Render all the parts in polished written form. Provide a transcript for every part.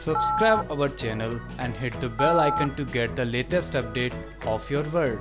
Subscribe our channel and hit the bell icon to get the latest update of your world.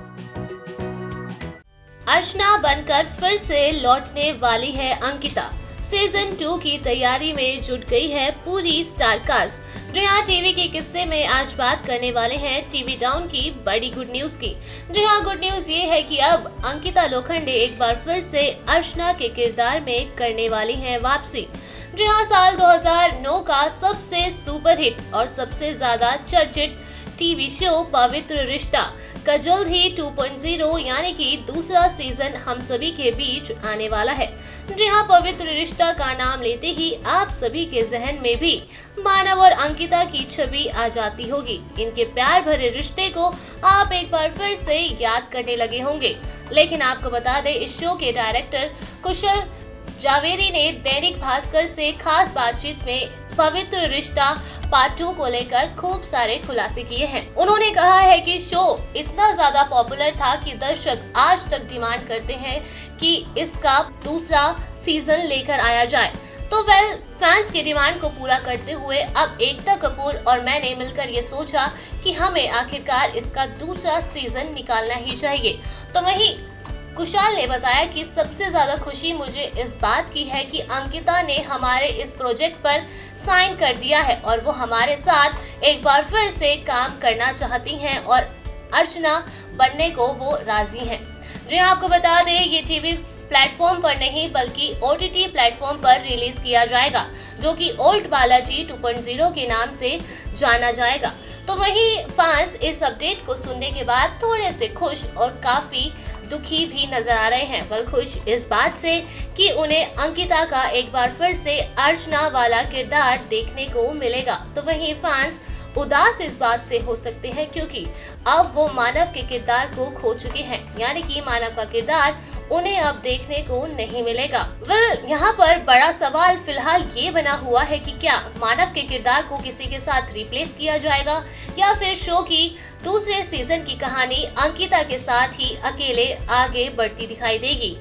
अर्चना बनकर फिर से लौटने वाली है अंकिता। सीजन 2 की तैयारी में जुट गई है पूरी स्टार कास्ट। जी हाँ, टीवी के किस्से में आज बात करने वाले हैं टीवी टाउन की बड़ी गुड न्यूज की। जी हाँ, गुड न्यूज ये है कि अब अंकिता लोखंडे एक बार फिर से अर्चना के किरदार में करने वाली हैं वापसी। जी हाँ, साल 2009 का सबसे सुपरहिट और सबसे ज्यादा चर्चित टीवी शो पवित्र रिश्ता का जल्द ही 2.0 यानी कि दूसरा सीजन हम सभी के बीच आने वाला है। जी हाँ, पवित्र रिश्ता का नाम लेते ही आप सभी के जहन में भी मानव और अंकिता की छवि आ जाती होगी। इनके प्यार भरे रिश्ते को आप एक बार फिर से याद करने लगे होंगे। लेकिन आपको बता दें, इस शो के डायरेक्टर कुशल जावेरी ने दैनिक भास्कर से खास बातचीत में पवित्र रिश्ता पार्ट 2 को लेकर खूब सारे खुलासे किए हैं। उन्होंने कहा है कि शो इतना ज्यादा पॉपुलर था कि दर्शक आज तक डिमांड करते हैं कि इसका दूसरा सीजन लेकर आया जाए। तो फैंस की डिमांड को पूरा करते हुए अब एकता कपूर और मैंने मिलकर ये सोचा कि हमें आखिरकार इसका दूसरा सीजन निकालना ही चाहिए। तो वहीं कुशाल ने बताया कि सबसे ज्यादा खुशी मुझे इस बात की है कि अंकिता ने हमारे इस प्रोजेक्ट पर साइन कर दिया है और वो हमारे साथ एक बार फिर से काम करना चाहती हैं और अर्चना बनने को वो राजी हैं। जी आपको बता दें, ये टीवी प्लेटफॉर्म पर नहीं बल्कि OTT प्लेटफॉर्म पर रिलीज किया जाएगा, जो कि ओल्ड बालाजी 2.0 के नाम से जाना जाएगा। तो वहीं फैंस इस अपडेट को सुनने के बाद थोड़े से खुश और काफी दुखी भी नजर आ रहे हैं। बल खुश इस बात से कि उन्हें अंकिता का एक बार फिर से अर्चना वाला किरदार देखने को मिलेगा। तो वहीं फैंस उदास इस बात से हो सकते हैं क्योंकि अब वो मानव के किरदार को खो चुके हैं, यानी कि मानव का किरदार उन्हें अब देखने को नहीं मिलेगा। यहाँ पर बड़ा सवाल फिलहाल ये बना हुआ है कि क्या मानव के किरदार को किसी के साथ रिप्लेस किया जाएगा या फिर शो की दूसरे सीजन की कहानी अंकिता के साथ ही अकेले आगे बढ़ती दिखाई देगी।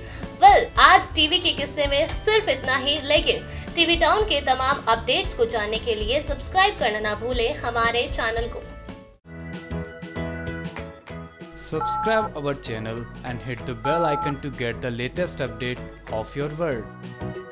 आज टीवी के किस्से में सिर्फ इतना ही, लेकिन टीवी टाउन के तमाम अपडेट्स को जानने के लिए सब्सक्राइब करना ना भूलें हमारे चैनल को। Subscribe our channel and hit the bell icon to get the latest update of your world.